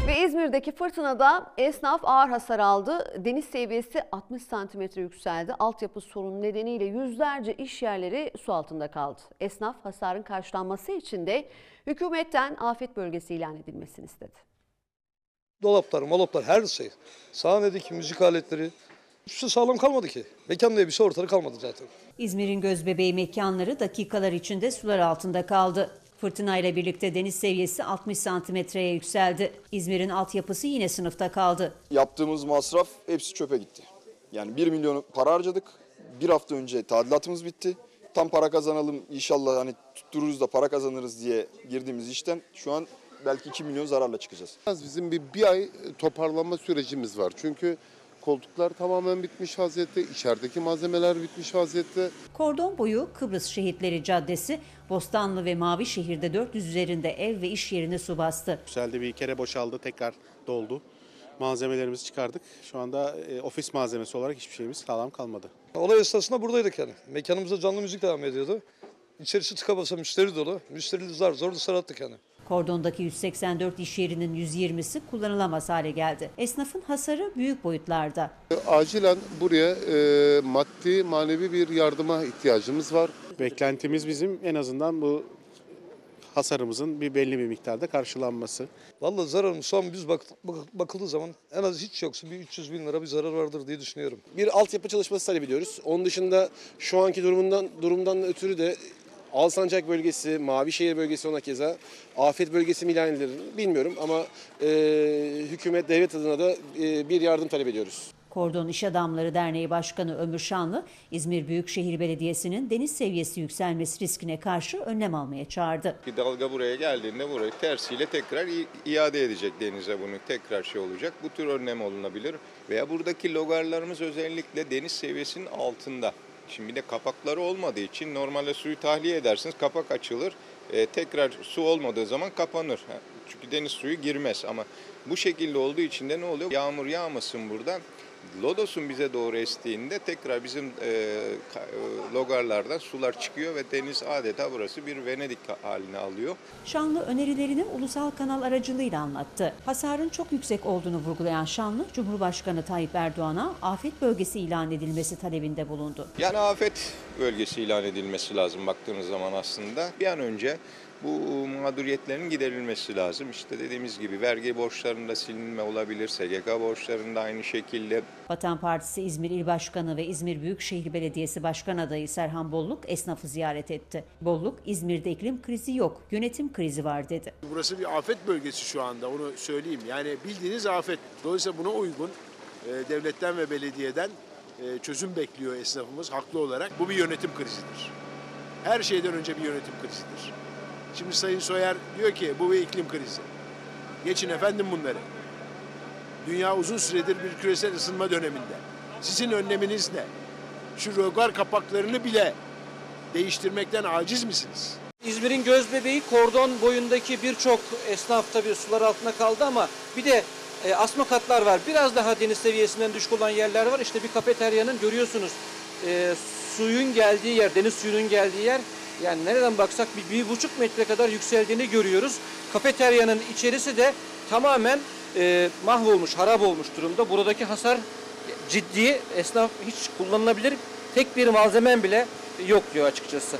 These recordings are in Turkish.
Ve İzmir'deki fırtınada esnaf ağır hasar aldı. Deniz seviyesi 60 santimetre yükseldi. Altyapı sorunu nedeniyle yüzlerce iş yerleri su altında kaldı. Esnaf hasarın karşılanması için de hükümetten afet bölgesi ilan edilmesini istedi. Dolaplar, molaplar, her şey. Sahnedeki müzik aletleri, hiçbir şey sağlam kalmadı ki. Mekan diye bir şey ortada kalmadı zaten. İzmir'in gözbebeği mekanları dakikalar içinde sular altında kaldı. Fırtınayla birlikte deniz seviyesi 60 santimetreye yükseldi. İzmir'in altyapısı yine sınıfta kaldı. Yaptığımız masraf hepsi çöpe gitti. Yani 1 milyon para harcadık. Bir hafta önce tadilatımız bitti. Tam para kazanalım inşallah, hani tuttururuz da para kazanırız diye girdiğimiz işten şu an belki 2 milyon zararla çıkacağız. Bizim bir ay toparlanma sürecimiz var. Çünkü koltuklar tamamen bitmiş vaziyette, içerideki malzemeler bitmiş vaziyette. Kordon boyu Kıbrıs Şehitleri Caddesi, Bostanlı ve Mavişehir'de 400 üzerinde ev ve iş yerini su bastı. Yükseldi, bir kere boşaldı, tekrar doldu. Malzemelerimizi çıkardık. Şu anda ofis malzemesi olarak hiçbir şeyimiz sağlam kalmadı. Olay esnasında buradaydık yani. Mekanımızda canlı müzik devam ediyordu. İçerisi tıka basa müşteri dolu. Müşterili zor dışarı attık yani. Kordondaki 184 iş yerinin 120'si kullanılamaz hale geldi. Esnafın hasarı büyük boyutlarda. Acilen buraya maddi manevi bir yardıma ihtiyacımız var. Beklentimiz bizim en azından bu hasarımızın belli bir miktarda karşılanması. Vallahi zararımız şu an bakıldığı zaman en az hiç yoksa bir 300 bin lira bir zarar vardır diye düşünüyorum. Bir altyapı çalışması talep ediyoruz. Onun dışında şu anki durumdan ötürü de Alsancak bölgesi, Mavişehir bölgesi ona keza afet bölgesi mi ilan edilir bilmiyorum ama hükümet, devlet adına da bir yardım talep ediyoruz. Kordon İş Adamları Derneği Başkanı Ömür Şanlı, İzmir Büyükşehir Belediyesi'nin deniz seviyesi yükselmesi riskine karşı önlem almaya çağırdı. Bir dalga buraya geldiğinde burayı tersiyle tekrar iade edecek denize, bunu tekrar olacak. Bu tür önlem alınabilir veya buradaki logarlarımız özellikle deniz seviyesinin altında. Şimdi bir de kapakları olmadığı için normalde suyu tahliye edersiniz, kapak açılır, tekrar su olmadığı zaman kapanır. Çünkü deniz suyu girmez ama bu şekilde olduğu için de ne oluyor? Yağmur yağmasın buradan. Lodos'un bize doğru estiğinde tekrar bizim logarlardan sular çıkıyor ve deniz adeta burası bir Venedik haline alıyor. Şanlı önerilerini ulusal kanal aracılığıyla anlattı. Hasarın çok yüksek olduğunu vurgulayan Şanlı, Cumhurbaşkanı Tayyip Erdoğan'a afet bölgesi ilan edilmesi talebinde bulundu. Yani afet bölgesi ilan edilmesi lazım baktığınız zaman aslında. Bir an önce bu mağduriyetlerin giderilmesi lazım. İşte dediğimiz gibi vergi borçlarında silinme olabilir, SGK borçlarında aynı şekilde. Vatan Partisi İzmir İl Başkanı ve İzmir Büyükşehir Belediyesi Başkan Adayı Serhan Bolluk esnafı ziyaret etti. Bolluk, İzmir'de iklim krizi yok, yönetim krizi var dedi. Burası bir afet bölgesi şu anda, onu söyleyeyim. Yani bildiğiniz afet. Dolayısıyla buna uygun devletten ve belediyeden çözüm bekliyor esnafımız haklı olarak. Bu bir yönetim krizidir. Her şeyden önce bir yönetim krizidir. Şimdi Sayın Soyer diyor ki bu bir iklim krizi. Geçin efendim bunları. Dünya uzun süredir bir küresel ısınma döneminde. Sizin önleminiz ne? Şu rögar kapaklarını bile değiştirmekten aciz misiniz? İzmir'in gözbebeği kordon boyundaki birçok esnaf tabii sular altında kaldı ama bir de asma katlar var. Biraz daha deniz seviyesinden düşük olan yerler var. İşte bir kafeteryanın görüyorsunuz suyun geldiği yer, deniz suyunun geldiği yer. Yani nereden baksak bir 1,5 metre kadar yükseldiğini görüyoruz. Kafeteryanın içerisi de tamamen mahvolmuş, harap olmuş durumda. Buradaki hasar ciddi. Esnaf hiç kullanılabilir tek bir malzemem bile yok diyor açıkçası.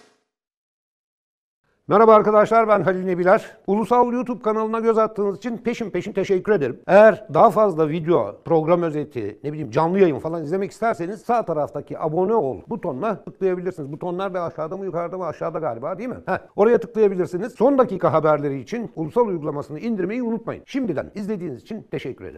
Merhaba arkadaşlar, ben Halil Nebiler. Ulusal YouTube kanalına göz attığınız için peşin teşekkür ederim. Eğer daha fazla video, program özeti, canlı yayın falan izlemek isterseniz sağ taraftaki abone ol butonuna tıklayabilirsiniz. Butonlar ve aşağıda mı yukarıda mı, aşağıda galiba değil mi? Oraya tıklayabilirsiniz. Son dakika haberleri için Ulusal uygulamasını indirmeyi unutmayın. Şimdiden izlediğiniz için teşekkür ederim.